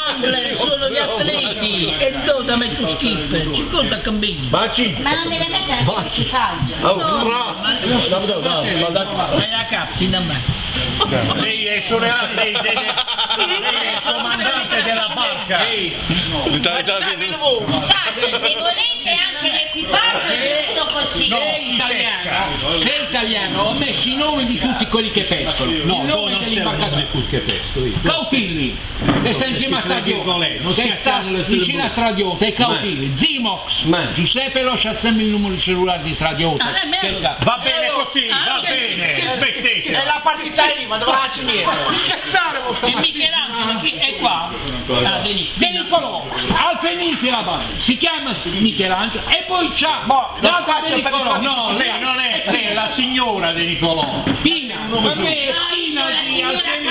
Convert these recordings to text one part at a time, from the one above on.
Sono gli atleti e dove metto skipper, ci conta cammino. Ma non deve mettere che ci salga. Ma la capsi da me. Lei è sorella, lei è il comandante della barca. Se volete anche l'equipaggio è tutto così. Sei italiano, ho messo i nomi di tutti quelli che pescano. No, non dell'imbarcazione che pesco. Cautilli, che sta insieme a Stradione, che sta vicino a Stradione, e Cautilli, Zimox, Giuseppe lo sciazzemmi il numero di cellulare di Stradione. Va bene così, va bene, smettete. È la partita IVA, dovrà finire. E Michelangelo è qua, Denicolò, al Penicola, si chiama Michelangelo e poi c'ha l'altra Denicolò. No, lei non è, lei è la signora di Nicolò. Pina, va bene, Pina di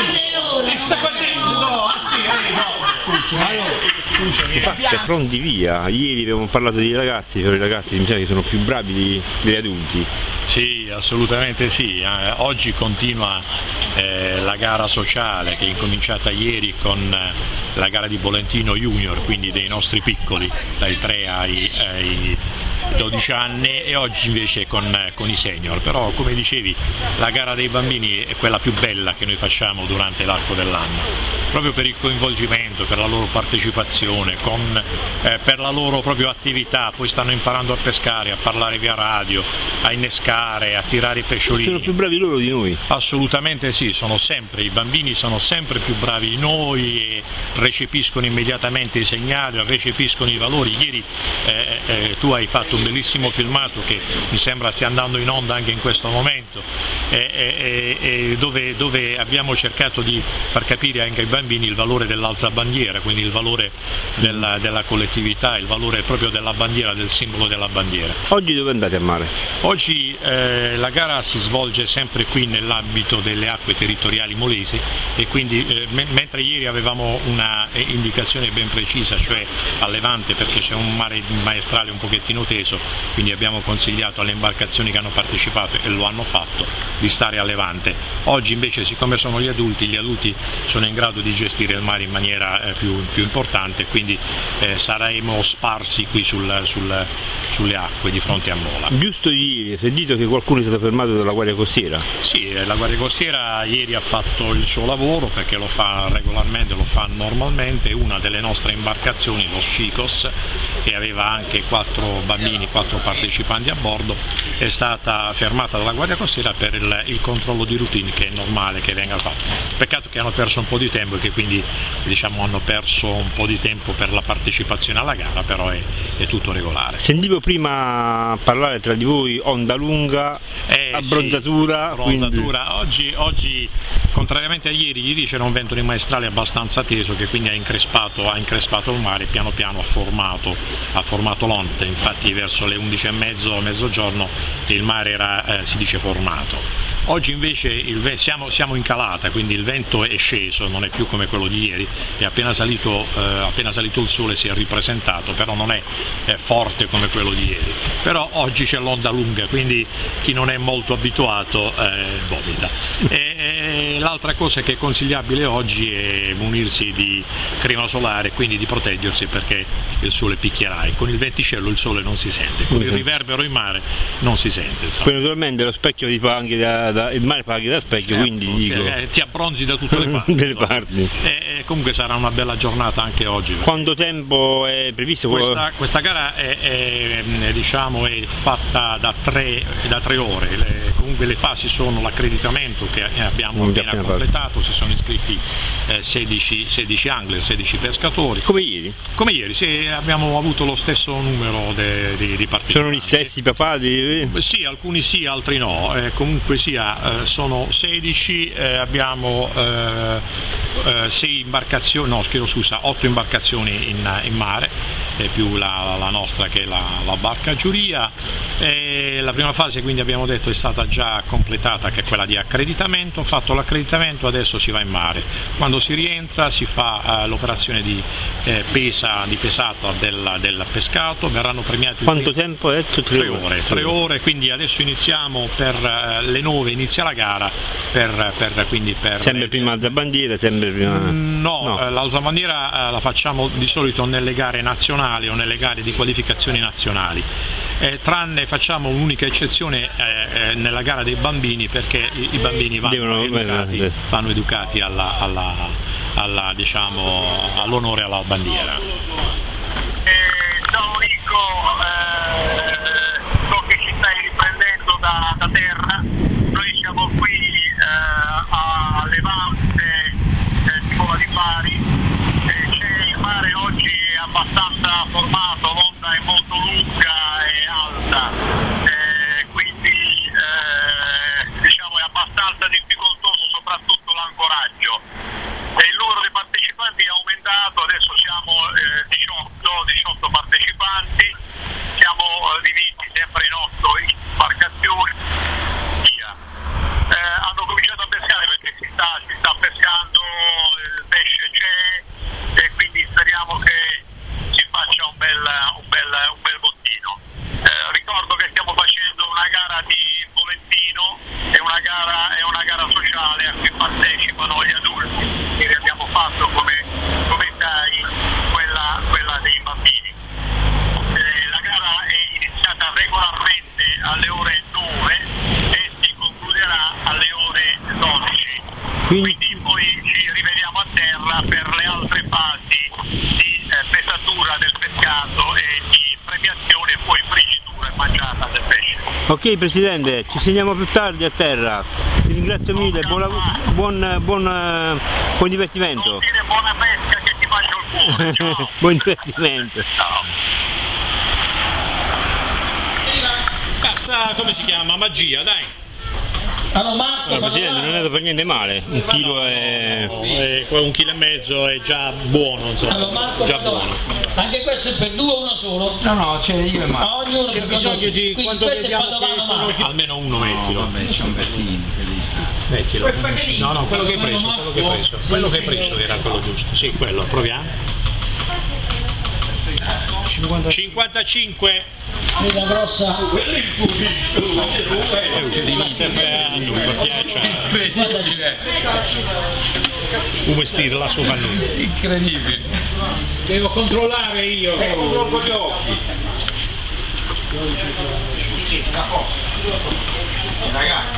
È pronti via. Ieri abbiamo parlato dei ragazzi, però i ragazzi mi sa che sono più bravi degli adulti. Sì, assolutamente sì. Oggi continua la gara sociale che è incominciata ieri con la gara di Bolentino Junior, quindi dei nostri piccoli, dai 3 ai 12 anni, e oggi invece con i senior. Però, come dicevi, la gara dei bambini è quella più bella che noi facciamo durante l'arco dell'anno, proprio per il coinvolgimento, per la loro partecipazione, per la loro proprio attività. Poi stanno imparando a pescare, a parlare via radio, a innescare, a tirare i pesciolini. Sono più bravi loro di noi. Assolutamente sì, i bambini sono sempre più bravi di noi e recepiscono immediatamente i segnali, recepiscono i valori. Ieri tu hai fatto un bellissimo filmato che mi sembra stia andando in onda anche in questo momento, dove abbiamo cercato di far capire anche ai bambini il valore dell'alzabandiera, quindi il valore della collettività, il valore proprio della bandiera, del simbolo della bandiera. Oggi dove andate a mare? Oggi la gara si svolge sempre qui nell'ambito delle acque territoriali molesi, e quindi mentre ieri avevamo una indicazione ben precisa, cioè a levante, perché c'è un mare maestrale un pochettino teso, quindi abbiamo consigliato alle imbarcazioni che hanno partecipato, e lo hanno fatto, di stare a levante. Oggi invece, siccome sono gli adulti sono in grado di gestire il mare in maniera più importante, quindi saremo sparsi qui sulle acque di fronte a Mola. Giusto ieri, si è detto che qualcuno è stato fermato dalla Guardia Costiera? Sì, la Guardia Costiera ieri ha fatto il suo lavoro, perché lo fa regolarmente, lo fa normalmente. Una delle nostre imbarcazioni, lo Scicos, che aveva anche 4 bambini, 4 partecipanti a bordo, è stata fermata dalla Guardia Costiera per il controllo di routine, che è normale che venga fatto. Peccato che hanno perso un po' di tempo e che quindi hanno perso un po' di tempo per la partecipazione alla gara, però è tutto regolare. Sentivo prima parlare tra di voi onda lunga, abbronzatura. Sì, abbronzatura. Oggi, contrariamente a ieri c'era un vento di maestrale abbastanza teso, che quindi ha increspato il mare, piano piano ha formato l'onda. Infatti verso le 11:30, mezzogiorno, il mare era, si dice, formato. Oggi invece siamo in calata, quindi il vento è sceso, non è più come quello di ieri, e appena salito il sole si è ripresentato, però non è forte come quello di ieri. Però oggi c'è l'onda lunga, quindi chi non è molto abituato vomita. L'altra cosa che è consigliabile oggi è munirsi di crema solare, quindi di proteggersi, perché il sole picchierà, e con il venticello il sole non si sente, con il riverbero in mare non si sente. Poi naturalmente lo specchio ti fa anche il mare fa anche da specchio, quindi dico... ti abbronzi da tutte le parti. Delle parti. Comunque sarà una bella giornata anche oggi. Quanto tempo è previsto? Questa gara è fatta da 3 ore. Comunque le fasi sono l'accreditamento, che abbiamo appena completato, si sono iscritti 16 angler, 16 pescatori. Come ieri? Come ieri, sì, abbiamo avuto lo stesso numero di partecipanti. Sono gli stessi papati? Sì, alcuni sì, altri no. Comunque sia, sono 16, abbiamo 6 imbarcazioni, no, chiedo scusa, 8 imbarcazioni in mare, più la nostra che è la barca giuria. La prima fase, quindi, abbiamo detto, è stata già completata, che è quella di accreditamento. Fatto l'accreditamento adesso si va in mare, quando si rientra si fa l'operazione di pesata del pescato, verranno premiati. Quanto tempo è? 3 ore. 3 ore, quindi adesso iniziamo per le 9 inizia la gara sempre prima alza bandiera, sempre prima. No. L'alzabandiera la facciamo di solito nelle gare nazionali o nelle gare di qualificazioni nazionali, tranne facciamo un'unica eccezione nella gara dei bambini, perché i bambini vanno educati all'onore alla bandiera. Ciao Nico, so che ci stai riprendendo da terra, noi siamo qui a Levante, Nicola di Bari, il mare oggi è abbastanza formato, l'onda è molto lunga e alta, quindi diciamo è abbastanza difficoltoso soprattutto l'ancoraggio. Il numero di partecipanti è aumentato, adesso siamo 18 partecipanti, siamo divisi sempre in 8 imbarcazioni. Hanno cominciato a pescare perché si sta pescando, il pesce c'è e quindi speriamo che si faccia un bel bottino. Ricordo che stiamo facendo una gara di volantino, è una gara sociale a cui partecipano gli adulti, che abbiamo fatto come sai quella dei bambini. La gara è iniziata regolarmente alle ore 9 e si concluderà alle ore 12, quindi poi ci rivediamo a terra per le altre fasi di pesatura del pescato e di premiazione e poi friggitura e mangiata del pesce. Ok Presidente, ci sentiamo più tardi a terra, ti ringrazio mille, buon divertimento. Non dire buona pesca che ti bacio il cuore, ciao. Buon divertimento. Ciao. Basta, come si chiama? Magia, dai. Allora Marco, Presidente, non è andato per niente male, 1 chilo è... 1,5 kg è già buono, insomma. allora Marco, Già buono. anche questo è per 2 o uno solo? No, c'è io e Marco. Ognuno C'è per bisogno conto- di quindi quanto questo è vediamo che Padovano sono Marco. almeno uno mettilo. Vabbè, c'è un Bettini. Mettilo. No, quello che hai preso, quello che hai preso era quello giusto. Sì, quello, proviamo. 55. Quella grossa. Un vestito là su pannuto. Incredibile. Devo controllare io. Con gli occhi. Ragazzi.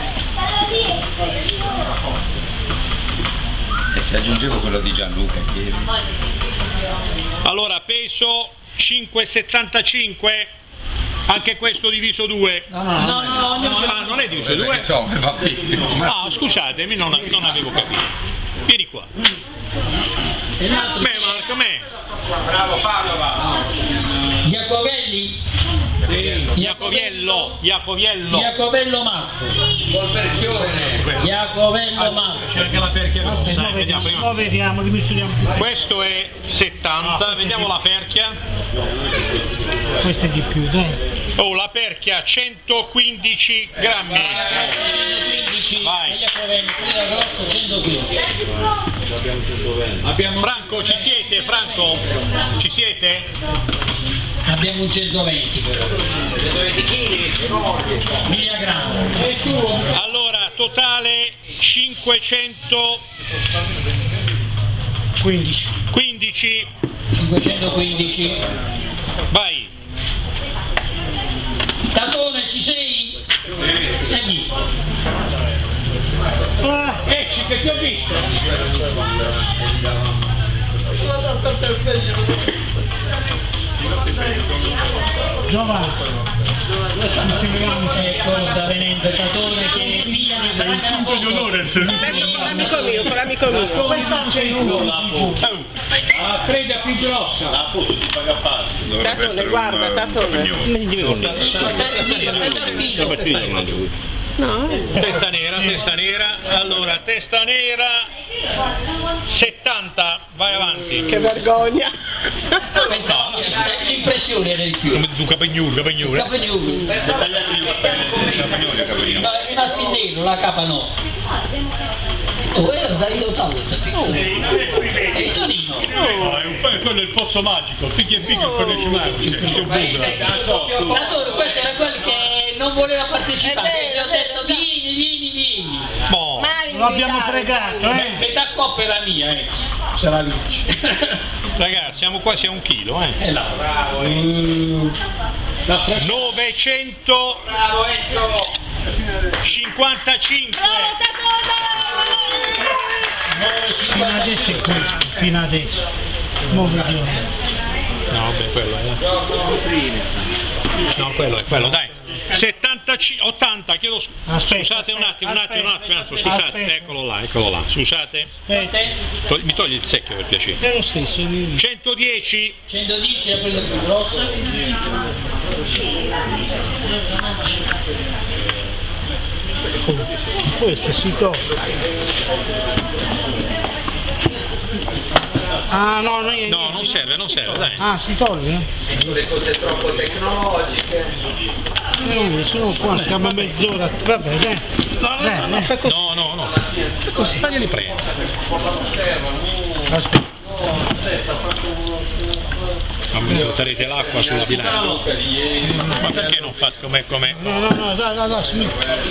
E se aggiungevo quello di Gianluca ieri. Allora, peso 5,75, anche questo diviso 2. No, Non è diviso 2? Va bene. Ah, scusatemi, non avevo capito. Vieni qua. Beh, Marco, me. Bravo Padova. Iacovelli. Iacovello Marco. Iacovello Marco. C'è anche la perchia grossa, vediamo, rimisuriamo. Questo è 70, vediamo la perchia. Questo è di più, dai. Oh, la perchia 115 grammi. 115. Vai. Iacovelli, quella grossa 115. Franco, ci siete? Franco? Ci siete? Abbiamo un 120 però. 120 kg. 1000 grammi. E tu? Allora, totale 15. 15. 515. Vai. Tatone, ci sei? Segui. Esci che ti ho visto. Giovanni. Ecco, sta venendo il Tatone che è figlia di punto di onore. Con l'amico mio. Come non sei uno? La preda più grossa. Tatone, guarda, Tatone. No. Testa nera, allora, testa nera 70, vai avanti. Che vergogna. Pensavo, l'impressione era di più. Come tu capagnolo. Capagnolo. No, è rimasto in nero, la capa no. Oh, dai lo tavolo, piccolo. E il Tonino. Quello è il pozzo magico, picchia il Adoro, questo era quello che non voleva partecipare. Gli ho detto vieni. Boh, L'abbiamo pregato, Metà coppa è la mia, se la vince. ragazzi, siamo quasi a 1 chilo, Bravo, 955. Fino adesso è questo, fino adesso. Mo vediamo. No, vabbè, quello è. No, quello è quello, dai. 75, 80, chiedo scusate un attimo, scusate, aspetta. eccolo là, scusate. Mi togli il secchio per piacere. È lo stesso. 110. 110 è quella più grossa. Questo si toglie. Ah no, No, non serve, dai. Ah, si toglie? Le cose troppo tecnologiche. Sono qua, siamo a mezz'ora. Vabbè, dai. No. Così faglieli prendere. Aspetta. Butterete l'acqua sulla bilancia. Ma perché non fate com'è? No, dai.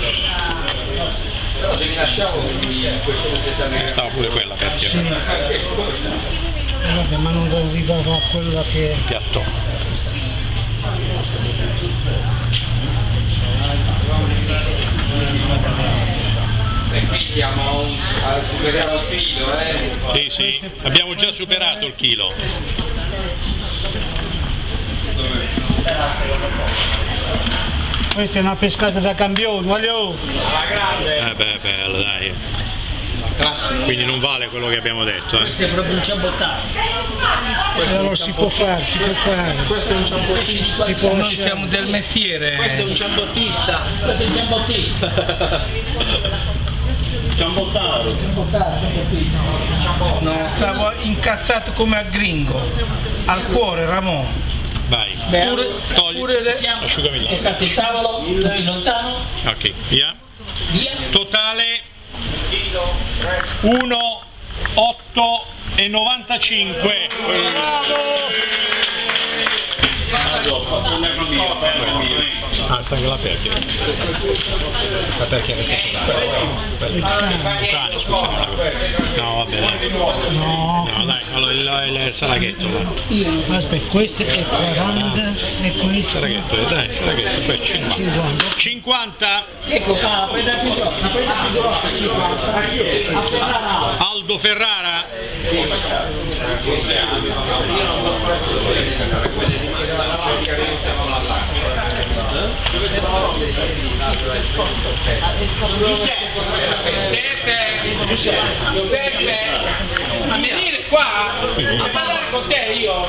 Però se mi lasciavo Stava pure quella per te. Vabbè, ma non arrivava a quella che... Piatto. E qui siamo superiamo il chilo, Sì, abbiamo già superato il chilo. Questa è una pescata da campione, voglio! Bello, dai. Quindi non vale quello che abbiamo detto, Questo è proprio un ciabottato. Allora si può fare. Questo è un ciabottista. Noi siamo del mestiere. Questo è un ciabottista. Ciambottaro. No, stavo incazzato come a gringo. Al cuore, Ramon. vai. Togli, asciugami là. Toccate il tavolo, tutti lontano. Ok, via. Totale 1,8,95. Ah, sta anche la perchia. La perchia è cane, scusami. No, vabbè, dai. No, dai, allora il saraghetto. Aspetta, questo è 40 e questo... Saraghetto, dai, saraghetto, poi 50. 50. Ecco, prenda più grossa, Aldo Ferrara. Giuseppe, a venire qua a parlare con te io.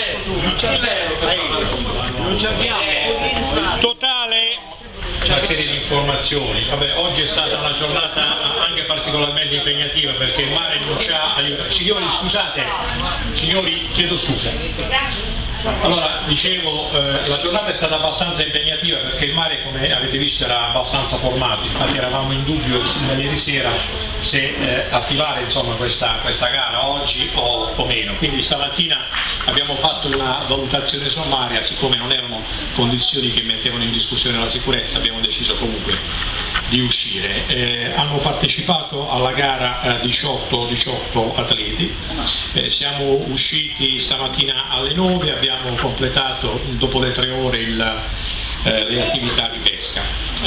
Non ci abbiamo. Totale una serie di informazioni. Vabbè, oggi è stata una giornata anche particolarmente impegnativa perché il mare non ci ha aiutato. Signori, scusate, signori, chiedo scusa. Allora, dicevo, la giornata è stata abbastanza impegnativa perché il mare, come avete visto, era abbastanza formato, infatti eravamo in dubbio sin da ieri sera se attivare insomma, questa gara oggi o meno, quindi stamattina abbiamo fatto una valutazione sommaria, siccome non erano condizioni che mettevano in discussione la sicurezza abbiamo deciso comunque di uscire. Hanno partecipato alla gara 18 atleti, siamo usciti stamattina alle 9, abbiamo completato dopo le 3 ore le attività di pesca.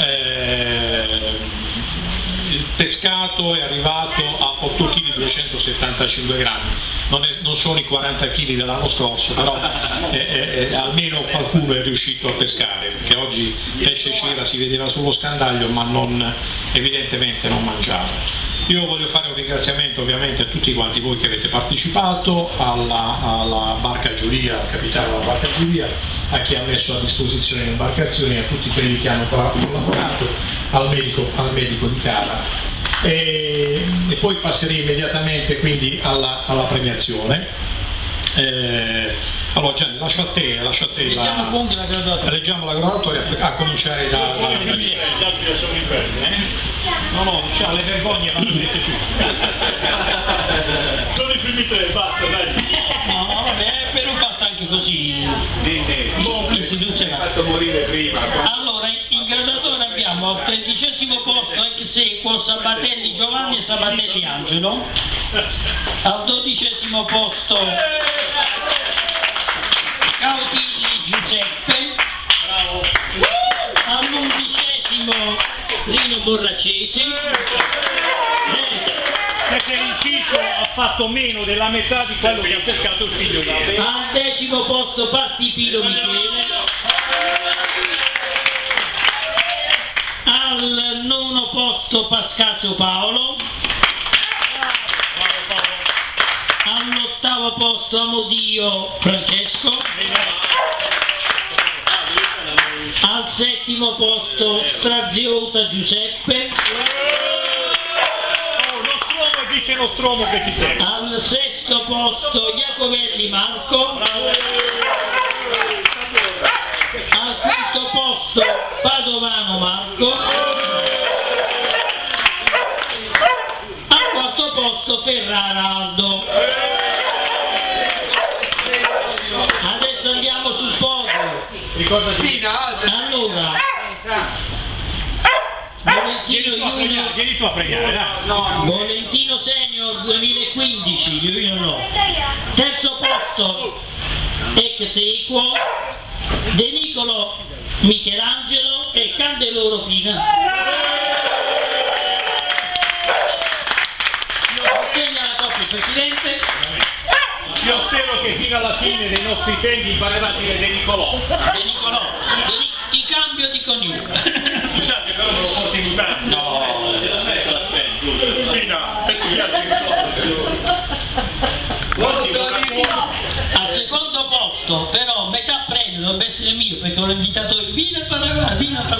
Il pescato è arrivato a 8 kg 275 grammi, non sono i 40 kg dell'anno scorso, però almeno qualcuno è riuscito a pescare, perché oggi pesce cera si vedeva sullo scandaglio ma evidentemente non mangiava. Io voglio fare un ringraziamento ovviamente a tutti quanti voi che avete partecipato, alla barca giuria, al capitano della barca giuria, a chi ha messo a disposizione le imbarcazioni, a tutti quelli che hanno collaborato, al medico di gara. E poi passerei immediatamente quindi alla premiazione. Allora Gianni, lascia a te Leggiamo comunque la graduatoria. leggiamo la graduatoria a cominciare da no, diciamo, le vergogne vanno dette giù. Sono i primi tre, basta, dai. No, vabbè, però fatto anche così. Istituzionale. Fatto morire prima. Allora, in graduatoria abbiamo al 13° posto ex equo Sabatelli Giovanni e Sabatelli Angelo, al 12° posto Cautilli Giuseppe, bravo, all'11° Rino Borracesi, Perché l'inciso ha fatto meno della metà di quello che ha pescato il figlio ieri. al 10° posto Partipilo Michele, al 9° posto Pascazio Paolo, all'8° posto Amodio Francesco, al 7° posto Straziota Giuseppe, Dice lo stromo che ci segue. al 6° posto Iacovelli Marco, al 5° posto Padovano Marco, al 4° posto Ferrara Aldo. Adesso andiamo sul podio. Ricordati. Allora, Volentino Junior, Vieni tu a premiare, dai. Volentino Senior 2015, Junior no. 3° posto ex equo De Nicolo Michelangelo e Candeloro Pina. Segna la coppia il Presidente. Io spero che fino alla fine dei nostri tempi imparerà a dire De Nicolò. De Nicolò, ti cambio di cognome. Scusate, però me lo porti in mutande. No, non è che l'aspetto. Fino, perché mi al 2° posto, però metà premio dovrebbe essere mio perché ho invitato il Vino a Palagara,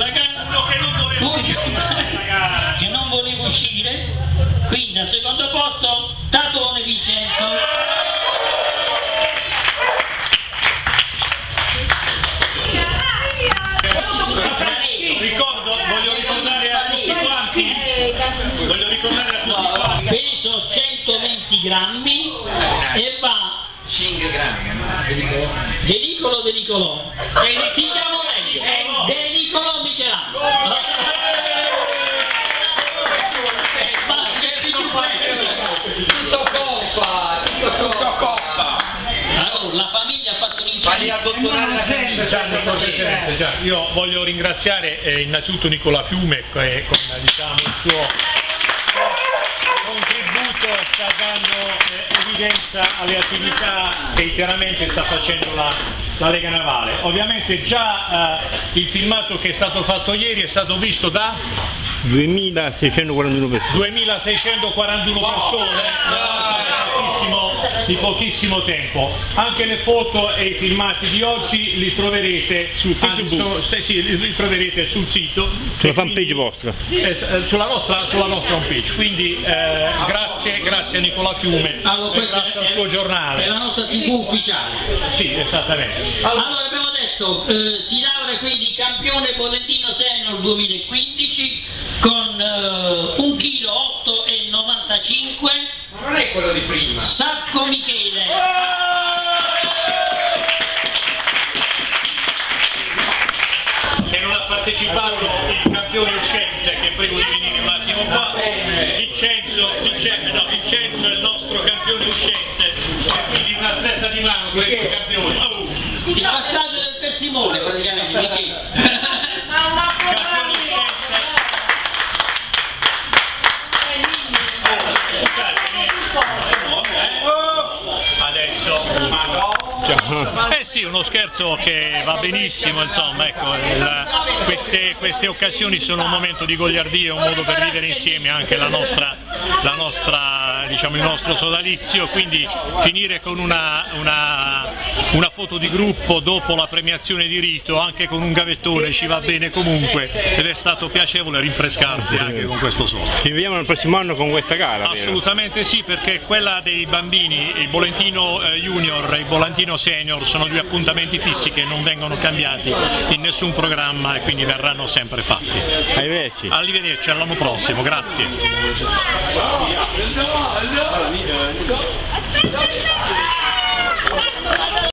che non volevo uscire, quindi al 2° posto Tatone Vincenzo. Voglio ricordare a tutti quanti, Peso 120 grammi e va 5 grammi, De Nicolo. Ti chiamo meglio, De Nicolo Michelangelo. tutto coppa. Allora, la famiglia ha fatto Fagli l'incarico. abbottonare la camicia. io voglio ringraziare innanzitutto Nicola Fiume con diciamo, il suo contributo, sta dando evidenza alle attività che chiaramente sta facendo la Lega Navale. Ovviamente già il filmato che è stato fatto ieri è stato visto da 2641 persone. 2641 persone di pochissimo tempo. Anche le foto e i filmati di oggi li troverete sul Facebook, li troverete sul sito, Sulla fanpage vostra. sulla nostra homepage. Quindi grazie a Nicola Fiume, grazie al suo giornale. È la nostra TV ufficiale. Sì, esattamente. Allora abbiamo detto, si laurea quindi campione Volentino Senior 2015 con 1,8 kg Non è quello di prima. Sacco Michele. E non ha partecipato il campione uscente, che prego di venire un attimo qua. Vincenzo è il nostro campione uscente, e quindi una stretta di mano per il campione. Il passaggio del testimone praticamente, Michele. Campione uscente. Adesso sì, uno scherzo che va benissimo, insomma, ecco, queste occasioni sono un momento di goliardia, un modo per vivere insieme anche la nostra diciamo, il nostro sodalizio, quindi finire con una foto di gruppo dopo la premiazione di rito, anche con un gavettone, ci va bene comunque, ed è stato piacevole rinfrescarsi anche con questo sole. Ci vediamo il prossimo anno con questa gara? Assolutamente sì, perché quella dei bambini, il Bolentino Junior e il Bolentino Senior, sono due appuntamenti fissi che non vengono cambiati in nessun programma e quindi verranno sempre fatti. Arrivederci. Arrivederci, all'anno prossimo, grazie.